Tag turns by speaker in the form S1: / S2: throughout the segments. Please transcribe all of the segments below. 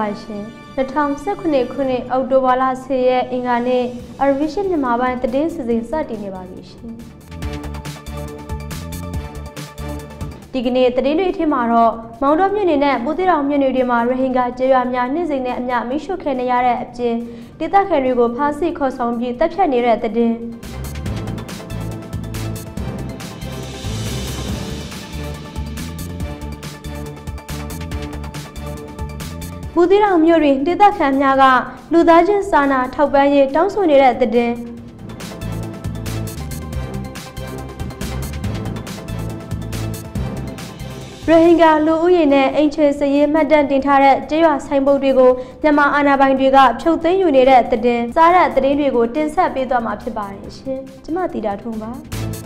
S1: ရှင်2019ခုနှစ်အောက်တိုဘာလ10ရက်အင်္ဂါနေ့ RVision မြန်မာပိုင်းသတင်းစီစဉ်စတင်နေပါပြီရှင်ဒီကနေ့သတင်းတွေထင်မှာတော့မောင်တော်မြို့နယ်နဲ့ဘူးသီးတောင်မြို့နယ်တွေမှာရိုဟင်ဂျာကျေးရွာများနှိမ့်စိန်တဲ့အမျှမိရှုခဲနေရတဲ့အပြင်ဒေသခံတွေကိုဖမ်းဆီးခေါ်ဆောင်ပြီးတပ်ဖြတ်နေတဲ့သတင်းဘူးသီးတောင်မြို့တွင်ဒေသခံများကလူသားချင်းစာနာထောက်ပံ့ရေးတောင်းဆိုနေတဲ့သတင်းရိုဟင်ဂျာလူဦးရေနဲ့အင်ချေစရေးမှတ်တမ်းတင်ထားတဲ့ကျေးရွာဆိုင်ပုတ်တွေကိုမြန်မာအာဏာပိုင်တွေကဖြုတ်သိမ်းယူနေတဲ့သတင်းစားတဲ့သတင်းတွေကိုတင်ဆက်ပေးသွားမှာဖြစ်ပါတယ်ရှင်။ကျမတီတာထုံးပါ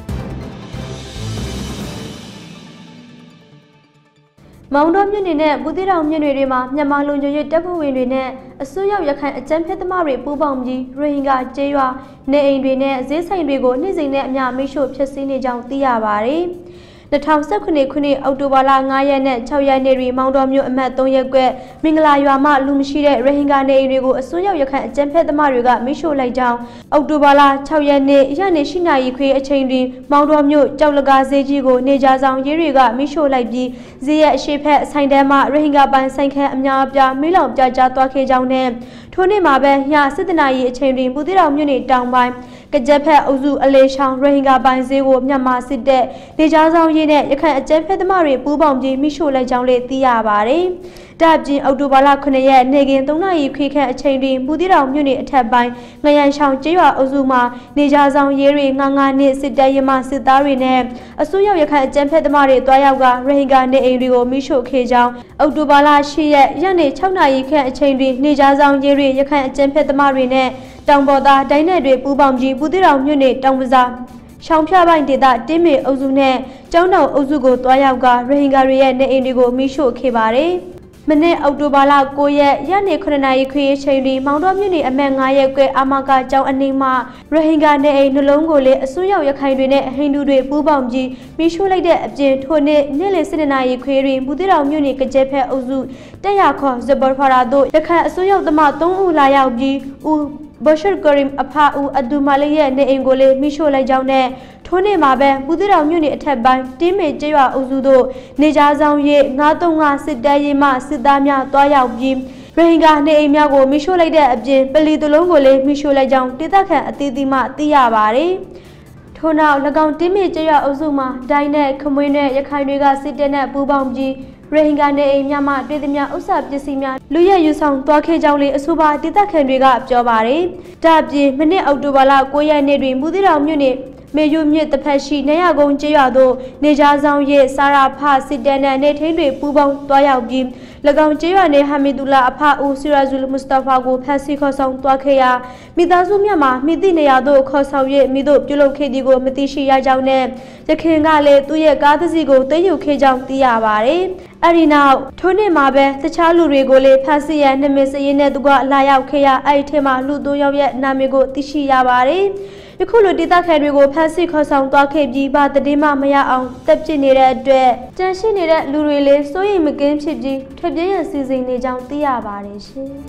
S1: မောင်တော်မြို့နယ်နဲ့ဘူးသီးတောင်မြို့နယ်တွေမှာမြန်မာလူမျိုးရေးတပ်ဖွဲ့ဝင်တွေနဲ့အစိုးရရခိုင်အကြမ်းဖက်သမားတွေပူးပေါင်းပြီးရိုဟင်ဂျာကျေးရွာနေအိမ်တွေနဲ့ဈေးဆိုင်တွေကိုနှိမ့်စိန်တဲ့အမျှမိရှုဖျက်ဆီးနေကြောင်းသိရပါတယ်။2019ခုနှစ်အောက်တိုဘာလ9ရက်နဲ့6ရက်နေ့တွင်မောင်တော်မြို့အမှတ်3ရပ်ကွက်မင်္ဂလာရွာမှလူမရှိတဲ့ရိုဟင်ဂျာနေအိမ်တွေကိုအစိုးရရခိုင်အကြမ်းဖက်သမားတွေကမိရှုလိုက်ကြောင်းအောက်တိုဘာလ6ရက်နေ့ညနေ7:00နာရီခွဲအချိန်တွင်မောင်တော်မြို့ကြောက်လကားဈေးကြီးကိုနေကြဆောင်ရေးတွေကမိရှုလိုက်ပြီးဈေးရဲ့အရှိဖက်ဆိုင်တန်းမှရိုဟင်ဂျာပိုင်းဆိုင်ခန်းအများအပြားမိလောင်ပြကြားသွားခဲ့ကြောင်းနဲ့ထိုနေ့မှာပဲည7:00နာရီအချိန်တွင်ဘူးသီးတောင်မြို့နယ်တောင်ပိုင်းကကြက်ဖက်အုပ်စုအလေးချောင်းရိုဟင်ဂျာပိုင်းဈေးကိုမြန်မာစစ်တပ်နေကြားဆောင်ရေးနဲ့ရခိုင်အကြမ်းဖက်သမားတွေပူးပေါင်းပြီးမိရှုလိုက်ကြောင်းလည်းသိရပါတယ်။ဒါ့အပြင်အောက်တိုဘာလ9ရက်နေ့က3:00နာရီခွဲခန့်အချိန်တွင်ဘူးသီးတောင်မြို့နယ်အထက်ပိုင်းငရန်ချောင်းကျေးရွာအုပ်စုမှာနေကြားဆောင်ရေးတွေငါးနှစ်စစ်တပ်ရမစစ်သားတွေနဲ့အစိုးရရခိုင်အကြမ်းဖက်သမားတွေတွားရောက်ကရိုဟင်ဂျာနေအိမ်တွေကိုမိရှုခဲ့ကြောင်းအောက်တိုဘာလ10ရက်ညနေ6:00နာရီခန့်အချိန်တွင်နေကြားဆောင်ရေးတွေရခိုင်အကြမ်းဖက်သမားတွေနဲ့တောင်ပေါ်သားဒိုင်းနယ်တွေပူးပေါင်းပြီးဘူးသီးတောင်မြို့နယ်တောင်ပစာရှောင်းဖြပိုင်းဒေသတင်းမေအုပ်စုနဲ့ကျောင်းတောင်အုပ်စုကိုတွားရောက်ကရိုဟင်ဂျာတွေရဲ့နေအိမ်တွေကိုမိရှုခဲ့ပါတယ်။မနေ့အောက်တိုဘာလ9ရက်ညနေ9:00နာရီခွဲအချိန်တွင်မောင်တော်မြို့နယ်အမှတ်9ရပ်ကွက်အာမကကျောင်းအနီးမှရိုဟင်ဂျာနေအိမ်နှလုံးကိုလည်းအစိုးရရခိုင်တွေနဲ့ဟိန္ဒူတွေပူးပေါင်းပြီးမိရှုလိုက်တဲ့အပြင်ထိုနေ့နေ့လယ်7:00နာရီခွဲတွင်ဘူးသီးတောင်မြို့နယ်ကကြက်ဖက်အုပ်စုတက်ရခေါ်ဇဘော်ဖာရာတို့ရခိုင်အစိုးရသမား3ဦးလာရောက်ပြီးဘရှရ်ကရင်အဖာဦးအဒူမာလီရဲ့နေအိမ်ကိုလည်းမိရှုလိုက်ကြောင်းနဲ့ထိုနေ့မှာပဲဘူးသီးတောင်မြို့နယ်အထက်ပိုင်းတင်းမေကျေးရွာအုပ်စုတို့နေကြားဆောင်ရေး935စစ်တပ်ရေးမှစစ်သားများတွားရောက်ပြီးရိုဟင်ဂျာနေအိမ်များကိုမိရှုလိုက်တဲ့အပြင်ပလီတလုံးကိုလည်းမိရှုလိုက်ကြောင်းဒေသခံအသီးသီးမှသိရပါတယ်။ထို့နောက်၎င်းတင်းမေကျေးရွာအုပ်စုမှာဒိုင်းနဲ့ခမွေးနဲ့ရခိုင်တွေကစစ်တပ်နဲ့ပူးပေါင်းပြီးရိုဟင်ဂျာနေအိမ်များမှတွေ့သမျှဥစ္စာပစ္စည်းများလူရဲယူဆောင်သွားခဲ့ကြောင်းလည်းအဆိုပါဒေသခံတွေကပြောပါတယ်။ဒါ့အပြင်မနေ့အောက်တိုဘာလ9ရက်နေ့တွင်ဘူးသီးတောင်မြို့နယ်မေယုမြစ်တစ်ဖက်ရှိနေရကုန်းကျေးရွာသို့နေကြားဆောင်ရေးစာရာဖစစ်တန်းနဲ့နေထင်းတွေပူးပေါင်းတွားရောက်ပြီး၎င်းကျေးရွာနယ်ဟာမီဒူလာအဖဦးဆီရာဇူလ်မုစတာဖာကိုဖမ်းဆီးခေါ်ဆောင်တွားခဲ့ရာမိသားစုများမှာမိသည့်နေရာသို့ခေါ်ဆောင်၍မိတို့ပြုလုပ်ခဲ့သည်ကိုမသိရှိရကြောင်းနဲ့ရခင်ကလည်းသူ့ရဲ့ကားတစ်စီးကိုသိမ်းယူခဲ့ကြောင်းသိရပါတယ်။အဲဒီနောက်ထိုနေ့မှာပဲတခြားလူတွေကိုလည်းဖမ်းဆီးရနှမိတ်စရေးနဲ့သူကလာရောက်ခဲ့ရာအဲဒီထဲမှာလူ3ယောက်ရဲ့နာမည်ကိုသိရှိရပါတယ်။ယခုလိုဒေသခံတွေကိုဖမ်းဆီးခေါ်ဆောင်သွားခဲ့ပြီးဘာတည်မှမရအောင်တပ်ပစ်နေတဲ့အတွက်ကြန့်ရှိနေတဲ့လူတွေလည်းစိုးရိမ်မကင်းဖြစ်ပြီးထွက်ပြေးရန်စီစဉ်နေကြောင်းသိရပါတယ်ရှင်။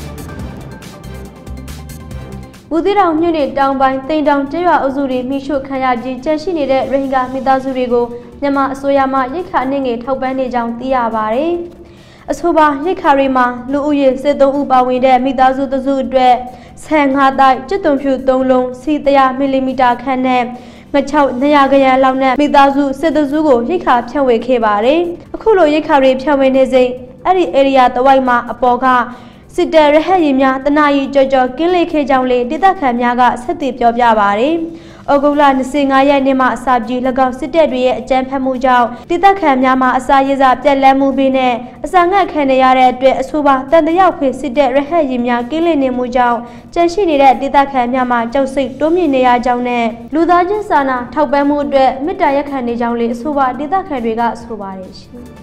S1: ဘူးသီးတောင်မြို့နယ်တောင်ပိုင်းတိန်တောင်ကျေးရွာအုပ်စုတွေမိရှုခံရပြီးကြန့်ရှိနေတဲ့ရိုဟင်ဂျာမိသားစုတွေကိုမြန်မာအစိုးရမှရိတ်ခါနှင့်ငယ်ထောက်ပံ့နေကြောင်းသိရပါတယ်။အဆိုပါရိတ်ခါတွေမှာလူဦးရေ73ဦးပါဝင်တဲ့မိသားစုတစုအတွက်15တိုက်ကျက်သွန်ဖြူ3လုံးစီ100မီလီမီတာခန့်နဲ့ငါ6200ခရမ်းလောက်နဲ့မိသားစုစစ်စုကိုရိတ်ခါဖြန့်ဝေခဲ့ပါတယ်။အခုလိုရိတ်ခါတွေဖြန့်ဝေနေစဉ်အဲ့ဒီ area တဝိုက်မှာအပေါ်ကစစ်တပ်ရဟတ်ရင်များတနာရီကြော်ကြော်ကင်းလိခဲ့ကြောင်းလေဒေသခံများကဆက်သွယ်ပြောပြပါတယ်။ဩဂုတ်လ25ရက်နေ့မှအစပြီး၎င်းစစ်တပ်တွေရဲ့အကြမ်းဖက်မှုကြောင့်ဒေသခံများမှာအစာရေစာပြက်လက်မှုပြီးနဲ့အစာငတ်ခံနေရတဲ့အတွက်အဆိုပါတန်တရာခွေစစ်တပ်ရဟတ်ရင်များကင်းလိနေမှုကြောင့်ကြန့်ရှိနေတဲ့ဒေသခံများမှာကြောက်စိတ်တိုးမြင့်နေရကြောင်းနဲ့လူသားချင်းစာနာထောက်ပံ့မှုအတွက်မေတ္တာရက်ခံနေကြောင်းလေအဆိုပါဒေသခံတွေကဆိုပါတယ်ရှင်။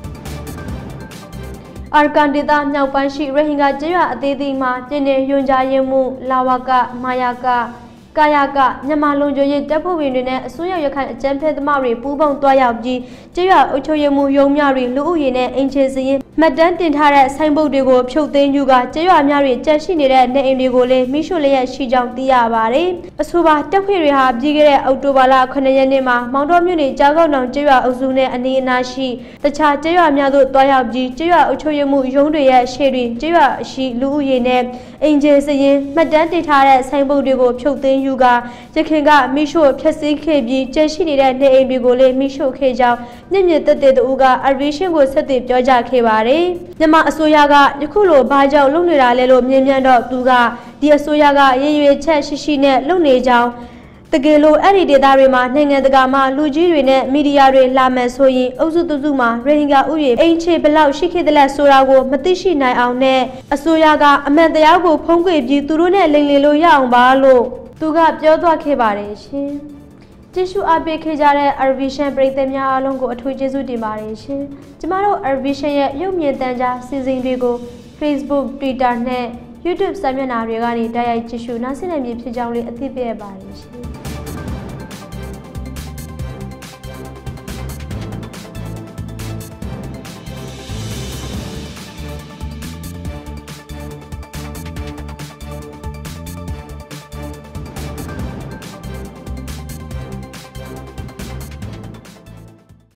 S1: Arakan ဒေသမြောက်ပိုင်းရှိရိုဟင်ဂျာကျေးရွာအသေးသေးမှာပြည်내ယွန်ကြားရင်မှုလာဝကမာယာကကာယကမြန်မာလုံခြုံရေးတပ်ဖွဲ့ဝင်တွေနဲ့အစိုးရရခိုင်အကြမ်းဖက်သမားတွေပူးပေါင်းတွားရောက်ပြီးကျေးရွာအုပ်ချုပ်ရေးမှုရုံးများတွင်လူဦးရေနဲ့အင်ချေစရင်မှတ်တမ်းတင်ထားတဲ့ဆိုင်းဘုတ်တွေကိုဖြုတ်သိမ်းယူကကျေးရွာများတွင်ကြန့်ရှိနေတဲ့နေအိမ်တွေကိုလည်းမိရှုလျက်ရှိကြောင်းသိရပါတယ်။အဆိုပါတပ်ဖွဲ့တွေဟာပြီးခဲ့တဲ့အောက်တိုဘာလ9 ရက်နေ့မှာမောင်တော်မြို့နယ်ကြောက်ကောက်တောင်ကျေးရွာအုပ်စုနဲ့အနီးအနားရှိတခြားကျေးရွာများသို့တွားရောက်ပြီးကျေးရွာအုပ်ချုပ်ရေးမှုရုံးတွေရဲ့ရှေ့တွင်ကျေးရွာရှိလူဦးရေနဲ့အင်ဂျင်စရင်မှတ်တမ်းတင်ထားတဲ့ဆိုင်းဘုတ်တွေကိုဖြုတ်သိမ်းယူကရခင်ကမိရှုဖျက်ဆီးခဲ့ပြီးကျန်ရှိနေတဲ့နေအိမ်တွေကိုလည်းမိရှုခဲ့ကြောင်းမြင့်မြတ်သက်တဲ့သူက RVision ကိုဆက်သွယ်ပြောကြားခဲ့ပါတယ်။မြန်မာအစိုးရကယခုလိုဘာကြောင့်လုပ်နေတာလဲလို့မြင်မြန်တော့သူကဒီအစိုးရကရည်ရွယ်ချက်ရှိရှိနဲ့လုပ်နေကြောင်းတကယ်လို့အဲ့ဒီဒေသတွေမှာနိုင်ငံတကာမှာလူကြီးတွေနဲ့မီဒီယာတွေလာမယ်ဆိုရင်အုပ်စုသူစုမှာရိုဟင်ဂျာဥယေအိမ်ချေဘလောက်ရှိခဲ့တဲ့လဲဆိုတာကိုမသိရှိနိုင်အောင်နဲ့အစိုးရကအမှန်တရားကိုဖုံးကွယ်ပြီးသူတို့နဲ့လိမ်လည်လို့ရအောင်ပါလို့သူကပြောသွားခဲ့ပါတယ်ရှင်။ကြည့်ရှုအားပေးခဲ့ကြတဲ့ RVision ပရိသတ်များအားလုံးကိုအထူးကျေးဇူးတင်ပါတယ်ရှင်။ကျမတို့ RVision ရဲ့ရုပ်မြင်သံကြားစီစဉ်တွေကို Facebook, Twitter နဲ့ YouTube စာမျက်နှာတွေကနေတိုက်ရိုက်ကြည့်ရှုနားဆင်နိုင်ပြီဖြစ်ကြောင်းလေးအသိပေးရပါတယ်ရှင်